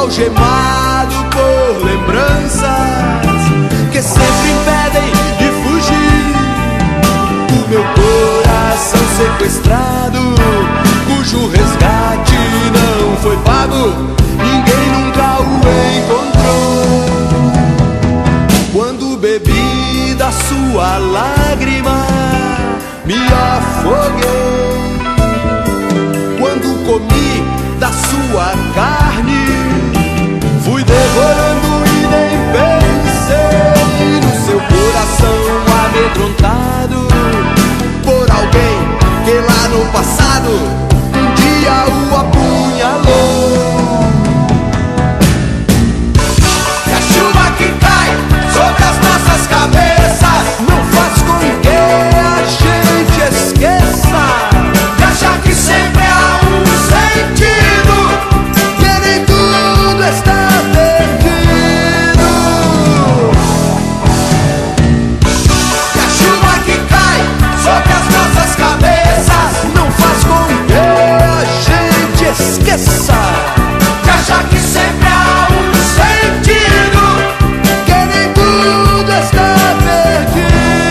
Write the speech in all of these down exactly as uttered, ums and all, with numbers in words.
algemado por lembranças que sempre impedem de fugir. O meu coração sequestrado, cujo resgate não foi pago, ninguém nunca o encontrou. Quando bebi da sua lágrima, me afoguei. Quando comi da sua carne, fui devorando e nem pensei no seu coração amedrontado por alguém que lá no passado um dia o apunhalou. E a chuva que cai sobre as nossas cabeças não faz com que a gente esqueça de achar que sempre há um sentido, que nem tudo está perdido. E a chuva que cai sobre as nossas cabeças não faz com que a gente esqueça de achar que sempre há um sentido, que nem tudo está perdido.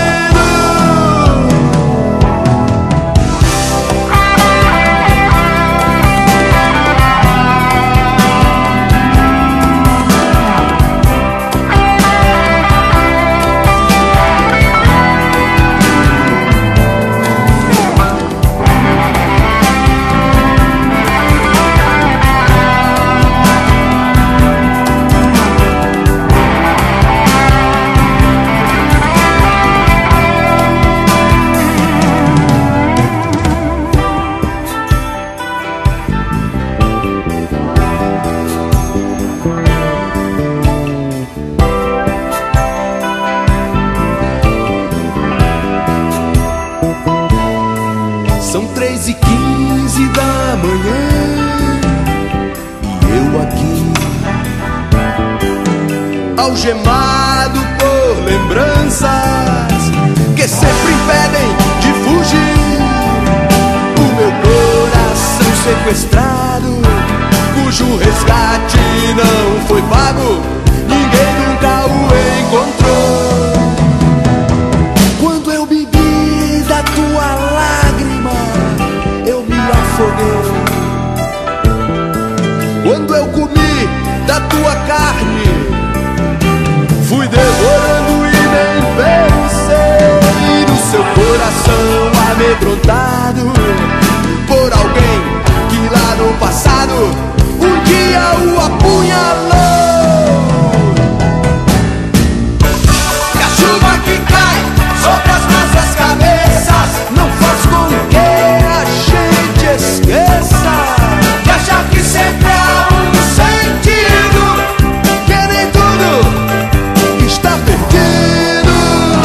São três e quinze da manhã e eu aqui, algemado por lembranças que sempre impedem de fugir. O meu coração sequestrado, cujo resgate não foi pago, ninguém nunca o encontrou. Quando eu bebi da tua lágrima, eu me afoguei. Quando eu comi da tua carne, fui devorando e nem pensei no seu coração amedrontado por alguém que lá no passado um dia o apunhalou. E a chuva que cai sobre as nossas cabeças não faz com que a gente esqueça de achar que sempre há um sentido, que nem tudo está perdido.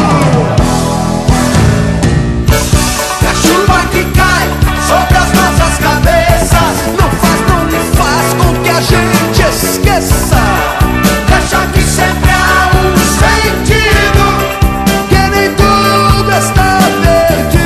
E a chuva que cai sobre as nossas cabeças não faz, não faz com que a gente esqueça de achar que sempre há um sentido, que nem tudo está perdido.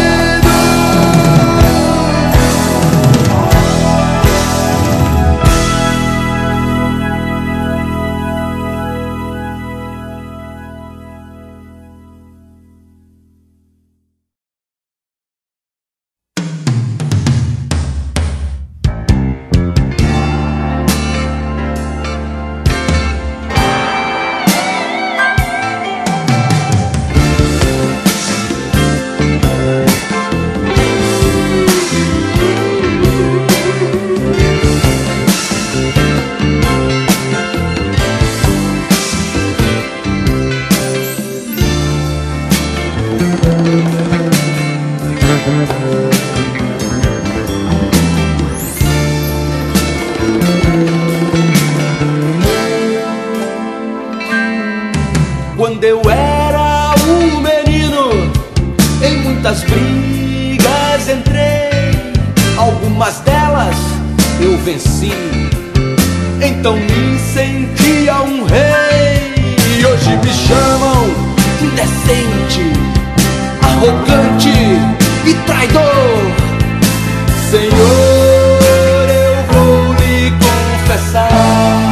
Quando eu era um menino, em muitas brigas entrei, algumas delas eu venci, então me sentia um rei. E hoje me chamam indecente, arrogante e traidor. Senhor, eu vou lhe confessar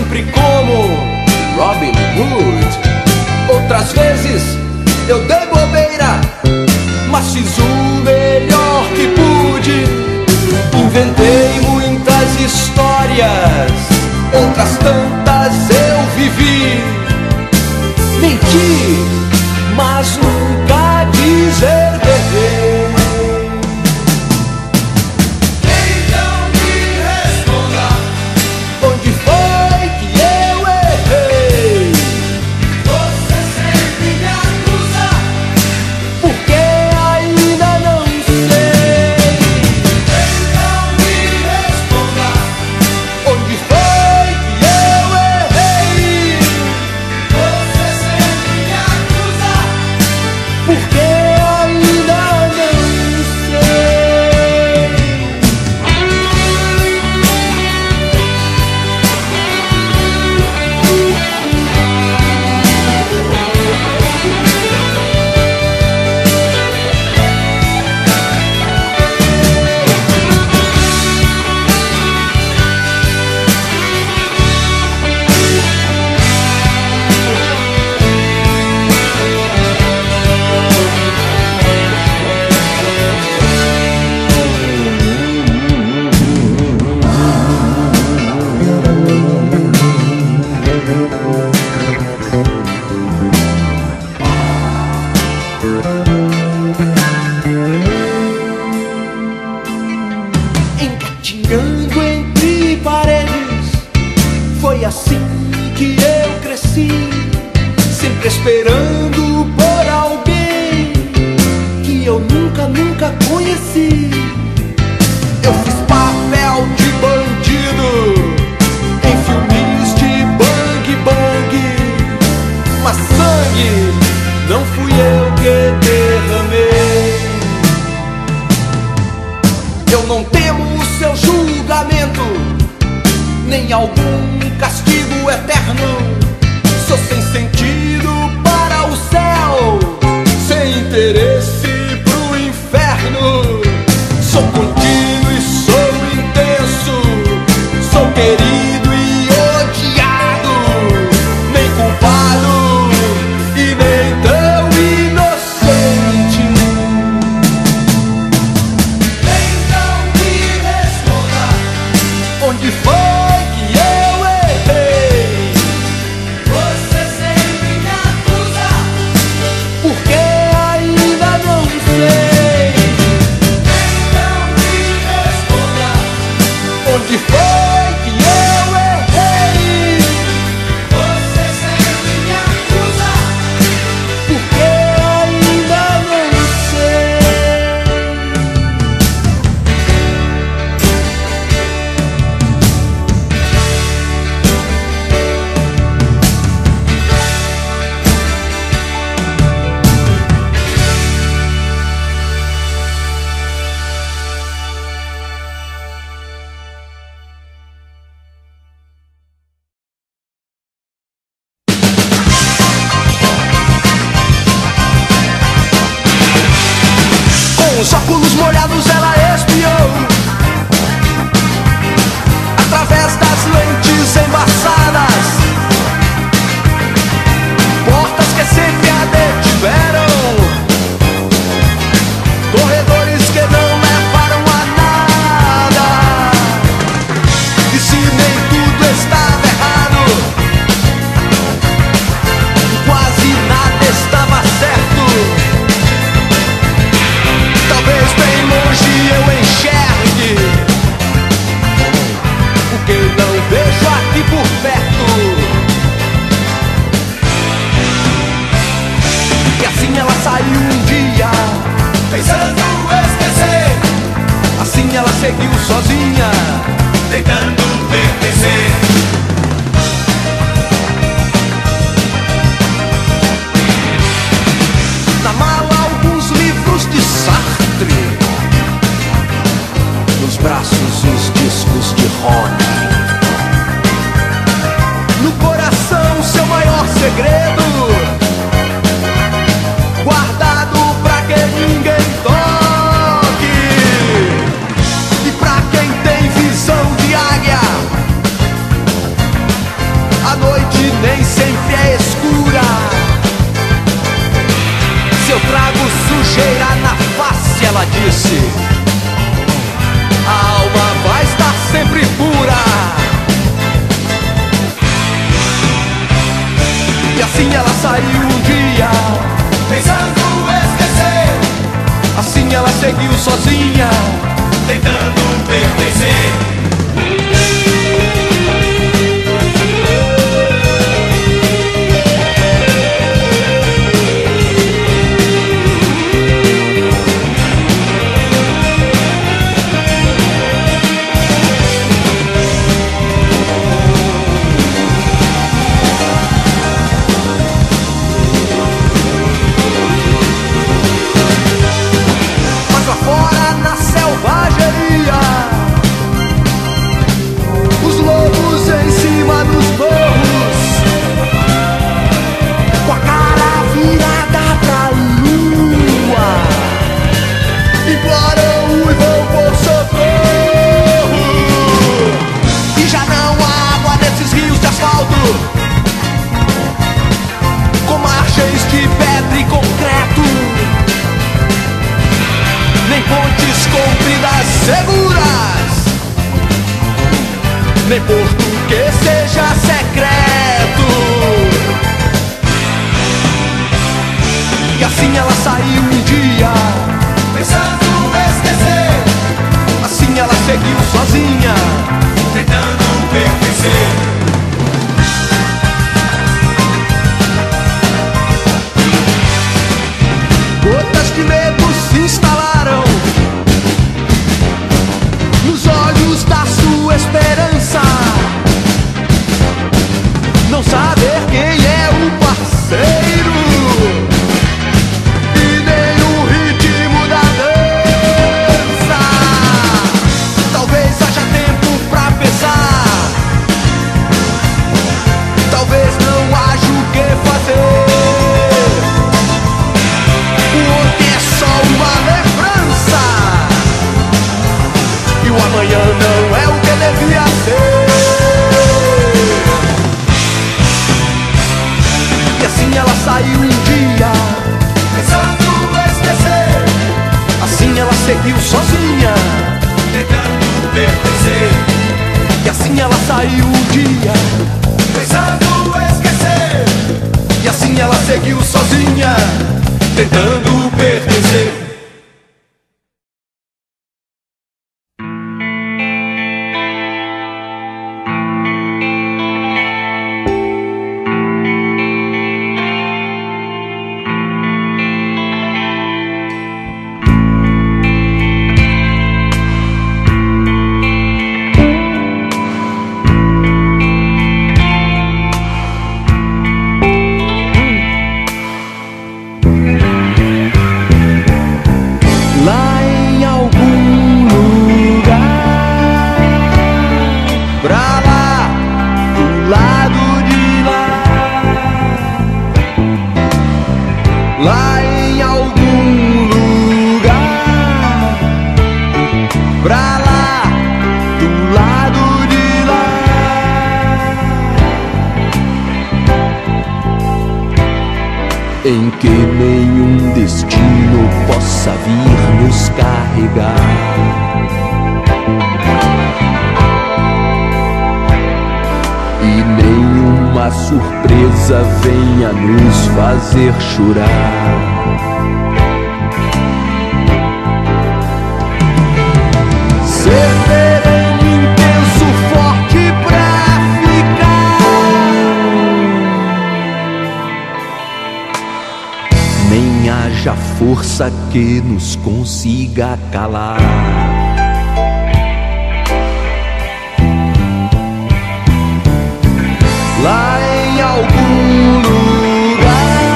sempre como Robin Hood. Outras vezes eu dei bobeira, mas fiz o melhor que pude. Inventei muitas histórias, outras tantas eu vivi. Menti, mas nunca dizer verdade. Então me responda, onde foi que eu errei? Você sempre me acusa, porque ainda não sei. Então me responda, onde foi que eu errei? Você sempre me acusa, porque ainda não sei. Engatinhando entre paredes, foi assim que eu cresci, sempre esperando por alguém que eu nunca, nunca conheci. Eu fiz papel de bandido em filmes de bang bang, mas sangue não fui eu que derramei. Eu não temo o seu julgamento, nem algum castigo eterno. Sou sem sentido para o céu, sem interesse pro inferno. Sou contínuo e sou intenso, sou querido e odiado, nem culpado e nem tão inocente. Então me responda, onde foi que eu errei? Você sempre me acusa, porque ainda não sei. Então me responda, onde foi que eu errei? Você sempre me acusa, porque ainda não sei. Com os óculos molhados ela espiou, através das lentes embaçadas, portas que sempre a detiveram, corredores que não levaram a nada. E se nem tudo estava errado, quase nada estava certo. Talvez bem longe eu enxergue o que não vejo aqui por perto. E assim ela saiu um dia, pensando esquecer. Assim ela seguiu sozinha, tentando pertencer. Na mala alguns livros de Sartre, nos braços os discos de Rony, no coração seu maior segredo, guardado pra que ninguém toque. E pra quem tem visão de águia, A noite nem sempre é escura. Se eu trago sujeira na face, ela disse, a alma vai estar sempre pura. E assim ela saiu um dia, pensando esquecer. Assim ela seguiu sozinha, tentando pertencer. Fora na selvageria, os lobos em cima dos morros, com a cara virada pra lua, imploram e vão por socorro. E já não há água nesses rios de asfalto, com margens de pedra e concreto, nem pontes compridas seguras, nem porto que seja secreto. E assim ela saiu um dia, pensando esquecer. Assim ela seguiu sozinha, tentando pertencer. Gotas de medo se instalaram nos olhos da sua esperança. Não saber quem é o parceiro e nem o ritmo da dança. Talvez haja tempo pra pensar, talvez não haja o que fazer. Amanhã não é o que devia ser. E assim ela saiu um dia, pensando esquecer. Assim ela seguiu sozinha, tentando pertencer. E assim ela saiu um dia, pensando esquecer. E assim ela seguiu sozinha, tentando pertencer. Lá em algum lugar, pra lá, do lado de lá. Em que nenhum destino possa vir nos carregar. E nenhuma surpresa venha nos fazer chorar. Ser sereno, intenso, forte pra ficar. Nem haja força que nos consiga calar. Lá em algum lugar,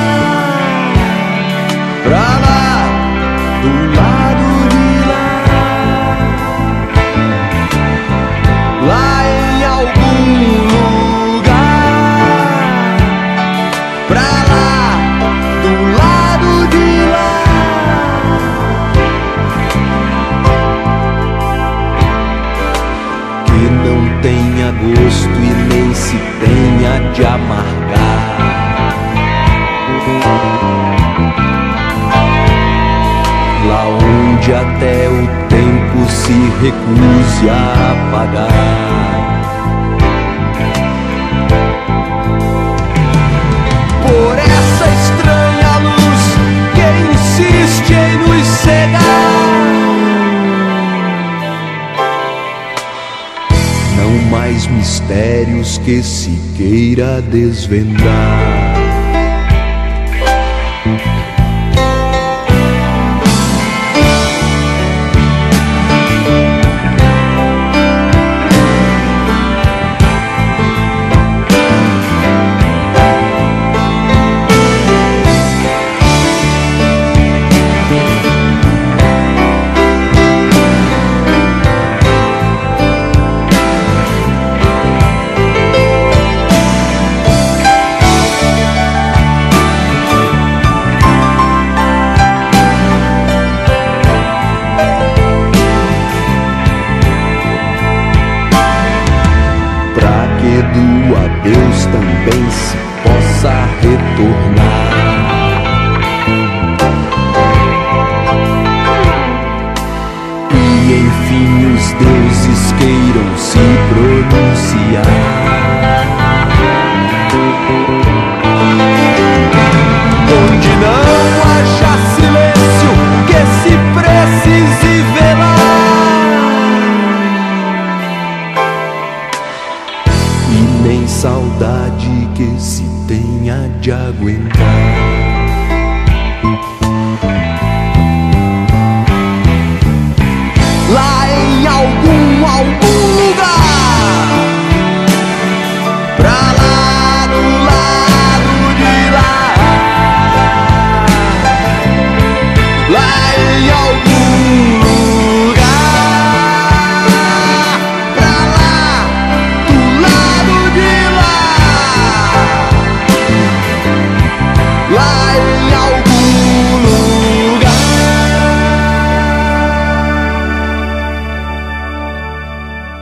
pra lá, do lado de lá. Lá em algum lugar, pra lá, do lado de lá. pode amargar. Lá onde até o tempo se recuse a apagar. Por essa estranha luz que insiste em nos cegar, não mais mistérios que se queira desvendar. Do adeus também se possa retornar. E enfim os deuses queiram se pronunciar. Onde não haja silêncio que se precise velar, nem saudade que se tenha de aguentar. Lá em algum, algum lugar, pra lá do lado de lá, lá em algum lugar, pra lá do lado de lá, lá em algum lugar.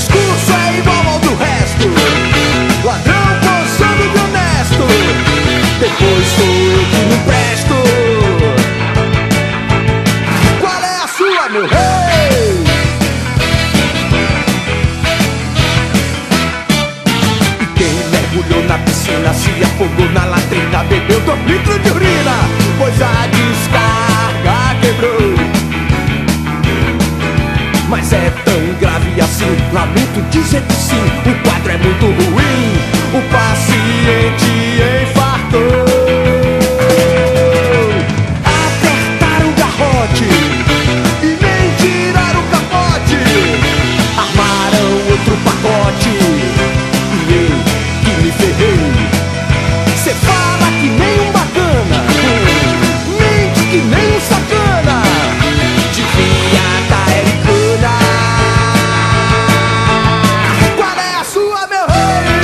discurso é igual ao do resto, ladrão posando de honesto, depois sou eu que não presto. Qual é a sua, meu rei? E quem mergulhou na piscina, se afogou na latrina, bebeu dois litros de urina, pois a descarga quebrou. Mas é tão grave assim, lamento dizer que sim, o quadro é muito ruim, o paciente infartou. Apertaram o garrote e nem tiraram o capote, armaram outro pacote e eu que me ferrei. Cê fala que nem um bacana, mente que nem um sacana, devia tá ericana. Qual é a sua, meu rei?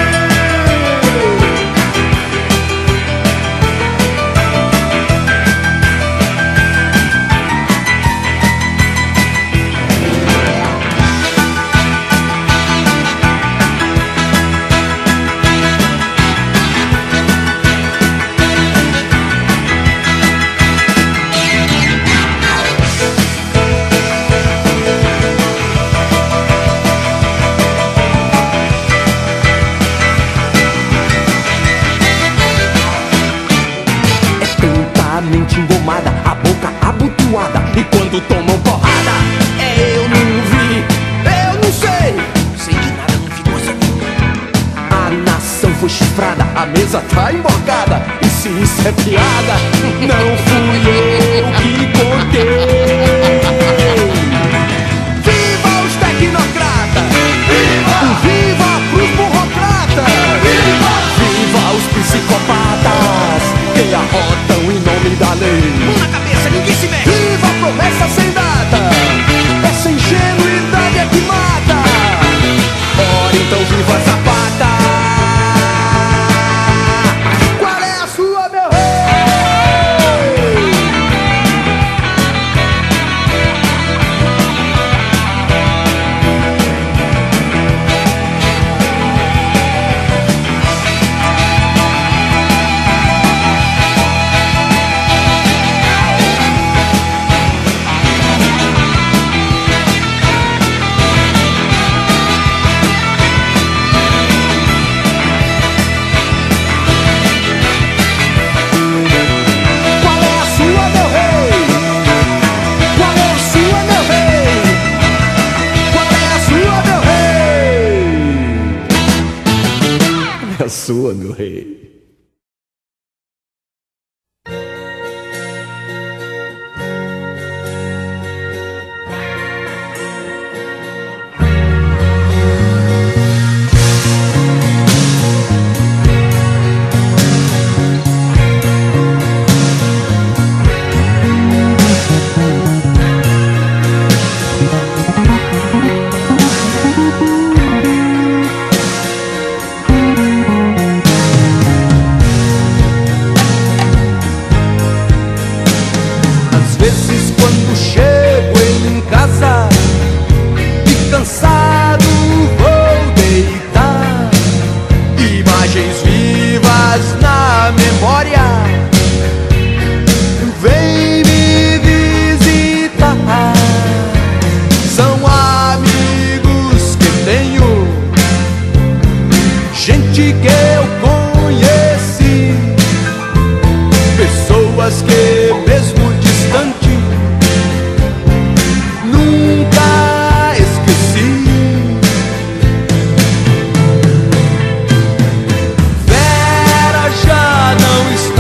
Mente engomada, a boca abotoada, e quando tomam porrada, é eu não vi, eu não sei, sei de nada, não ficou sabendo. A nação foi chifrada, a mesa tá emborcada, e se isso é piada, não fui eu que contei. Viva os tecnocratas, viva, viva pros burocratas, viva, viva os psicopatas que arrotam em nome da lei. Mão na cabeça, ninguém se mexe. Viva a promessa sem data, essa ingenuidade é que mata. Ora então viva a Zapata. Qual é a sua, meu sua, meu rei? Cansado vou deitar, imagens vivas na memória vem me visitar. São amigos que tenho, gente que eu conheci, pessoas que mesmo distante nunca esqueci. Vera já não está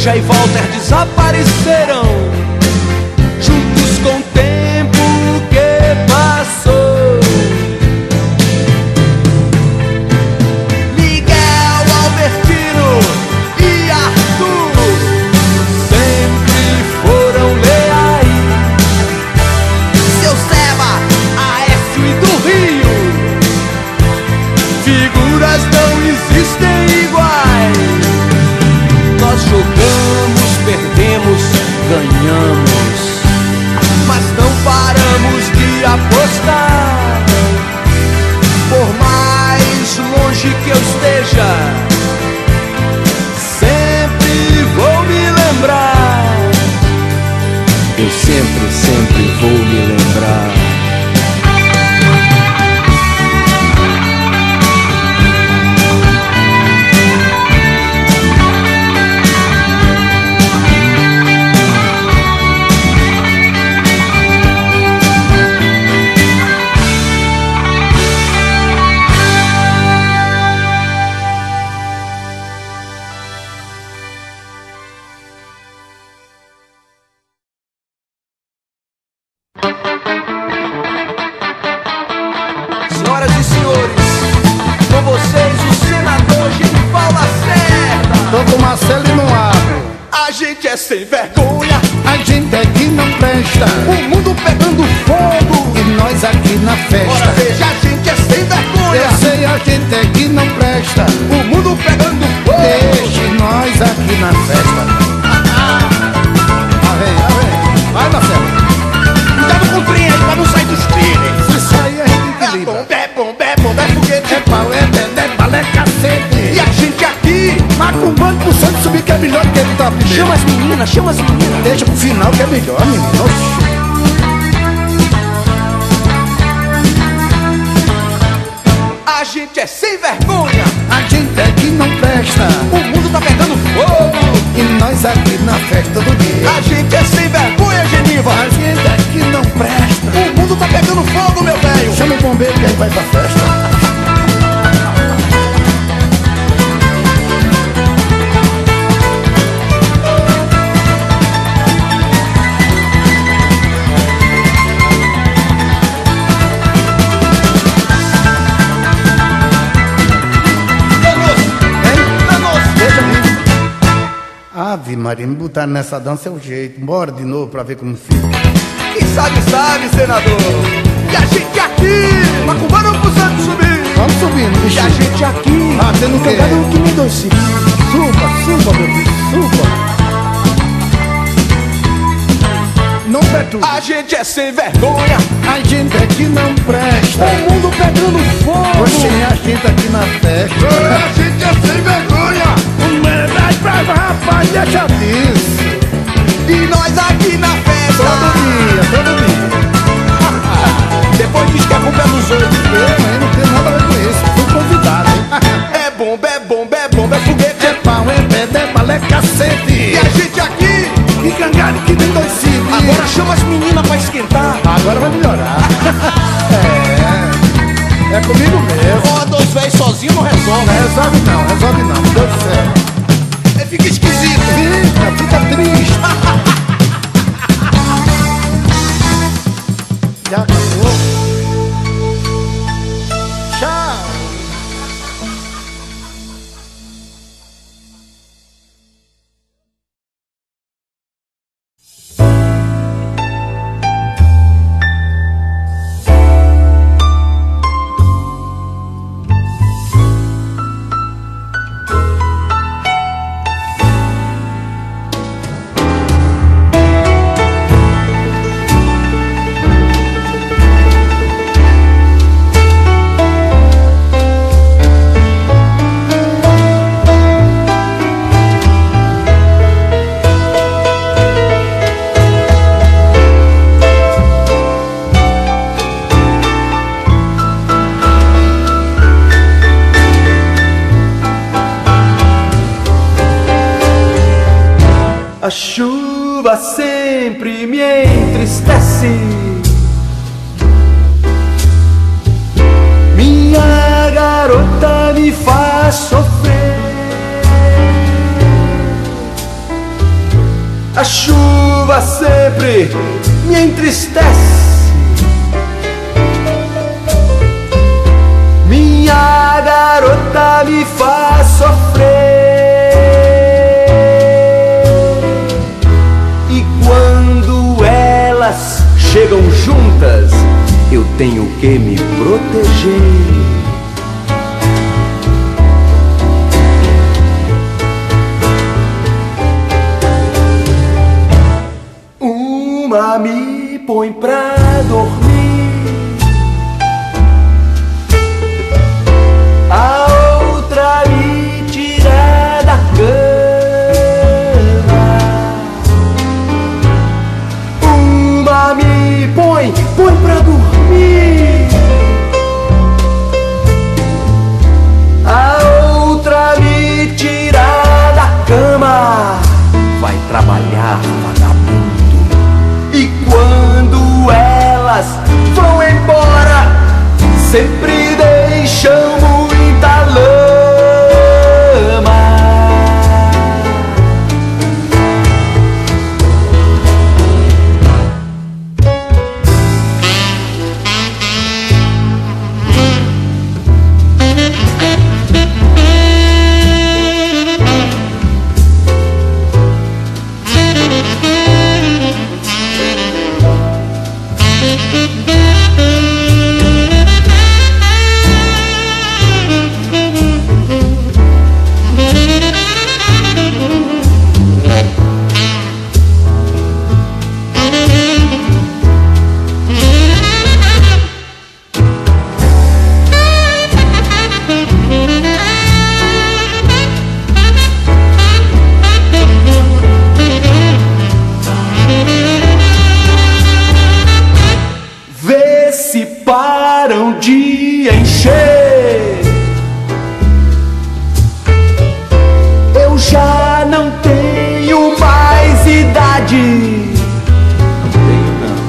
Beija e Walter desapareceram, juntos com o tempo que passou. Miguel, Albertino e Arthur sempre foram leais. Seu Seba, Aécio e do Rio, figuras não existem iguais. Nós jogamos, perdemos, ganhamos, mas não paramos de apostar. Por mais longe que eu esteja, sempre vou me lembrar. Eu sempre, sempre vou me lembrar. Senhoras e senhores, com vocês o senador Genival Lacerda. Todo Marcelo e não abre. A gente é sem vergonha, A gente aqui não presta, o mundo pegando fogo. e nós aqui na Ora festa. veja, a gente é sem vergonha, Eu sei, a gente aqui não presta, o mundo pegando fogo. deixe nós aqui na festa. Ah, vem, ah, vem. Vai, Marcelo. Cuidado com o trem aí pra não sair dos trilhos. Se sair a gente É equilibra. bomba, é bomba, é bomba, é foguete. É pau, é dedé, é bala, é cacete. E a gente aqui, Macumbando pro santo subir que é melhor que ele tá primeiro. chama as meninas, chama as meninas. Deixa pro final que é melhor, menino. Oxi. A gente é sem vergonha, A gente aqui não presta, o mundo tá pegando fogo. e nós aqui na festa do dia. A gente é sem vergonha, Geniva. A gente aqui não presta. O mundo tá pegando fogo, meu velho. Chama o bombeiro que aí vai pra festa. Hein? Danos. Deixa vir. Ave Maria, me botar nessa dança é o jeito. Bora de novo pra ver como fica. Quem sabe, sabe, senador. E a gente aqui, macumbando pro santo subir. Vamos subindo, E a bichinho. gente aqui, Ah, tendo o quê? cantando que me doce. Suba, suba, meu filho, suba. Não perturba. A gente é sem vergonha, A gente aqui não presta. o mundo pegando fogo. Oxe, a gente aqui na festa. A gente é sem vergonha, Mas, mas, rapaz, deixa disso. e nós aqui na festa. Todo dia, todo dia. Depois diz que a culpa é dos outros. Eu, hein, não tenho nada a ver com isso. Fui convidado, hein? É bomba, é bomba, é bomba, é foguete. É pau, é pedra, é bala, é cacete. E a gente aqui, E cangado que nem dois civis. agora chama as meninas pra esquentar. Agora vai melhorar. É, é comigo mesmo. Ó, dois velhos sozinhos não resolve. Não resolve não, resolve não. Meu Deus do céu. É, fica esquisito. Fica, fica triste. Já acabou. Tchau. A chuva sempre me entristece, minha garota me faz sofrer. chuva sempre me entristece. Minha garota me faz sofrer. E quando elas chegam juntas, eu tenho que me proteger. Uma me põe pra dormir, a outra me tira da cama. Uma me põe, põe pra dormir, a outra me tira da cama. Vai trabalhar, vagabundo. E quando elas vão embora, sempre deixam muita lama. Param de encher, eu já não tenho mais idade. Não tenho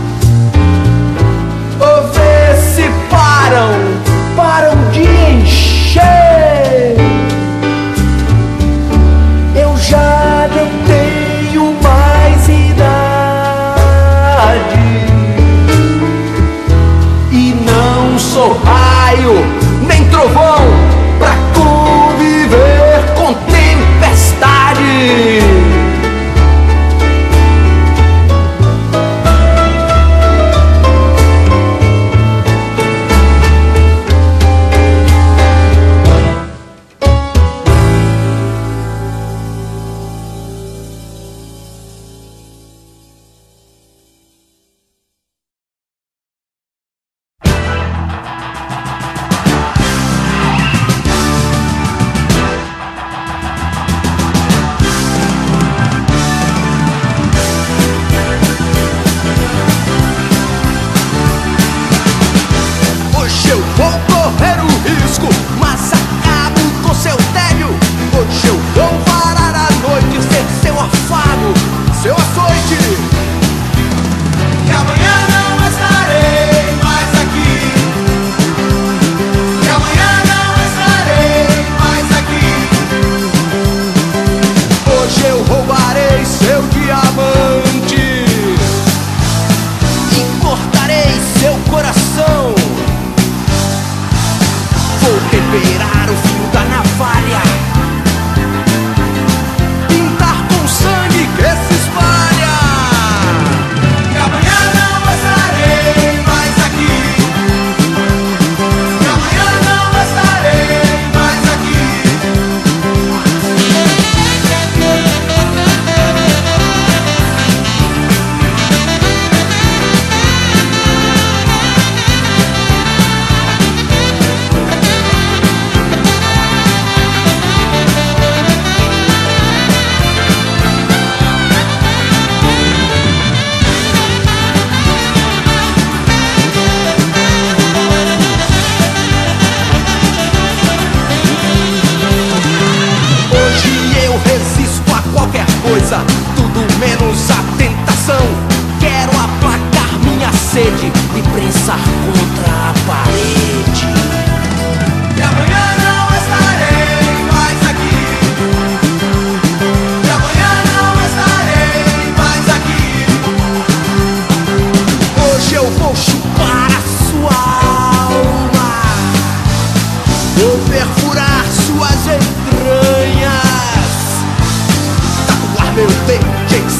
não. Ou vê se param, param de encher, eu já não tenho mais idade. Sou raio, nem trovão, pra conviver com tempestade.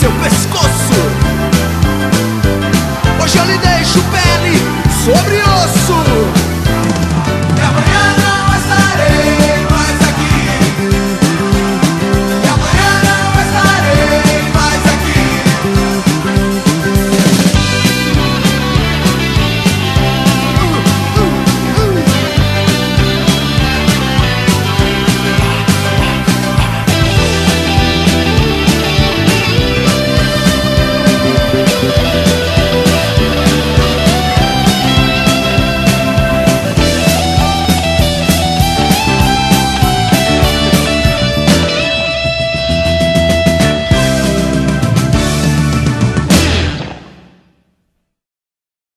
seu pescoço.